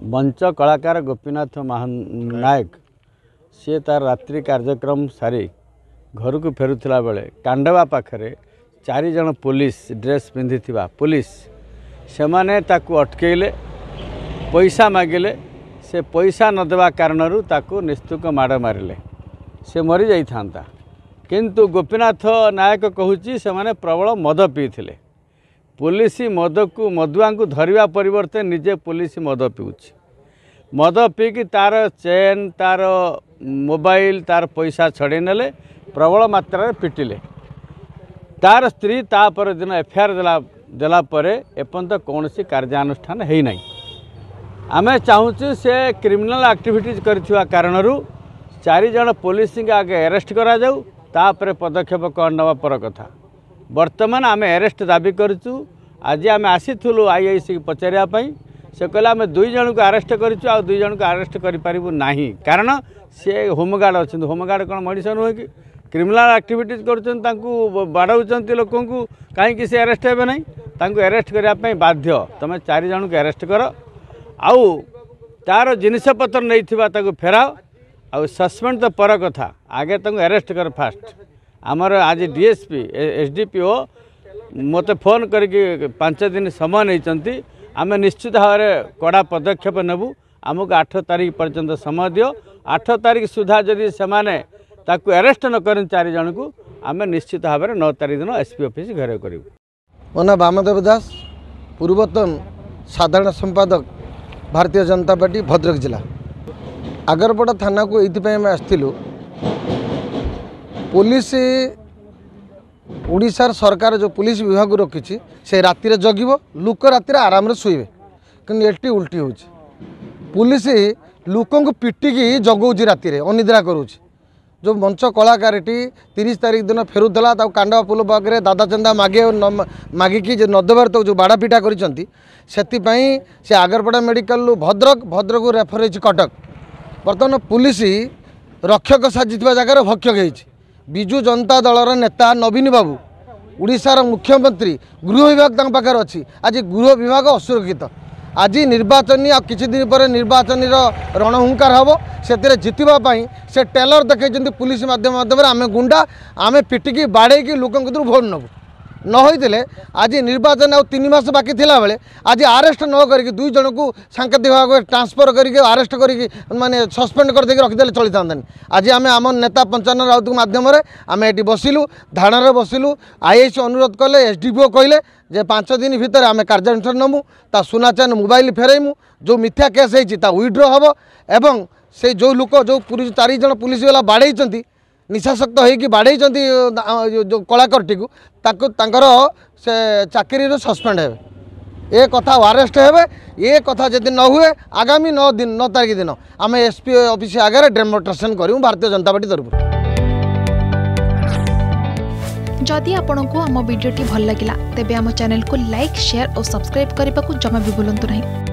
मंच कलाकार गोपीनाथ नायक सी तार रात्रि कार्यक्रम सारी घर को फेरुला बेले कांडवा पाखरे 4 जन पुलिस ड्रेस पिंधि पुलिस से माने ताकू अटकेले पैसा मागिले से पैसा नदेवा कारणरू ताकू निस्तुक माड़ मारिले से मरी जाइथा किंतु गोपीनाथ नायक कहूँ से माने प्रबल मद पीथिले पुलिस मद को मदुआ को धरिया परिवर्ते निजे पुलिस मद पीऊँच मद पीकी तार चेन तार मोबाइल तार पैसा छड़े नेले प्रबल मात्रा पिटिले तार स्त्री तापर दिन एफआईआर देला परे एपर्यंत कौन कार्यानुष्ठान है ना आमे चाहूँ से क्रिमिनल एक्टिविटीज करथिवा कारणरू 4 जन पुलिस आगे अरेस्ट करा जाऊ तापर पदक्षेप कौन नवा पर कथा वर्तमान आम अरेस्ट दाबी करूँ आज आम आसीलु आईआईसी पचारे से कहले आम 2 जन को अरेस्ट करूँ आ 2 जन को अरेस्ट करूँ ना कारण सी होमगार्ड अच्छा होमगार्ड कौन मनीष नुहे कि क्रिमिनल एक्टिविटीज कर बाड़ाऊँ लोक कहीं से अरेस्ट हे ना अरेस्ट करने बाध्य तुम 4 जन को अरेस्ट कर आउ तार जिनपतर नहीं फेराओ आउ सस्पेंड तो पर कथा आगे अरेस्ट कर फास्ट आमर आज डीएसपी एसडीपीओ मते फोन करके 5 दिन समय नहीं आम निश्चित भाव में कड़ा पदक्षेप नेबू आमको 8 तारीख पर्यंत समय दियो 8 तारीख सुधा जदि सेमाने ताकू अरेस्ट न कर 4 जन को आम निश्चित भाव में 9 तारीख दिन एसपी ऑफिस घर करूँ। मो ना वामदेव दास पूर्वतन साधारण संपादक भारतीय जनता पार्टी भद्रक जिला आगरपड़ा थाना को ये आसलु पुलिस उड़ीसार सरकार जो पुलिस विभाग रखी से रातिर जगिब लोक रातिर आराम शुवे कि उल्टी हो पुलिस लोक पिटिकी जगौची रातिर अनिद्रा करुँच जो मंच कलाकार 30 तारीख दिन फेरुला कांडवा पुल पाखे दादा चंदा मागिकी नदेबार तो जो बाड़ापिटा से आगरपड़ा मेडिकल भद्रक भद्रक रेफर हो कटक बर्तमान पुलिस रक्षक साजिता जगार भक्षक होती विजु जनता दलर नेता नवीन बाबू उड़ीसार मुख्यमंत्री गृह विभाग पाखे अच्छी आज गृह विभाग असुरक्षित आज निर्वाचन आ किछि दिन पर निर्वाचन रणहुंकार हम से जितवाई से टेलर देखते पुलिस माध्यम आम गुंडा आम पिटिकी बाड़े लोक भोट नबू न होते आज निर्वाचन आ 3 मास बाकी थिला बेले आज आरेस्ट न करके 2 जन को सांकेतिक भाव ट्रांसफर करके आरेस्ट करके माने सस्पेंड कर देके रखिदेले चली था आज आम आम नेता पंचानन राउत माध्यम आम ये बसिलु धारण बसिलु आईएएस अनुरोध कले एसडीपीओ कहले जे 5 दिन भितर आम कार्यानुष्ठान नमु ता सुना चैन मोबाइल फेरईमु जो मिथ्या केस होता विड्रो हम एवं से जो लोक जो 4 जन पुलिस वाला बाड़े निशाशक्त होगी बाड़े जो कलाकारटी को से चाकरी सस्पेंड हे ए कथा अरेस्ट हे ये कथा जदि न हुए आगामी 9 तारीख दिन आम एसपी ऑफिस आगे डेमोन्स्ट्रेशन करूँ भारतीय जनता पार्टी तरफ। जदि आपंक आम भिडी भल लगा तेब आम चैनल को लाइक शेयर और सब्सक्राइब करने को जमा भी भूलु नहीं।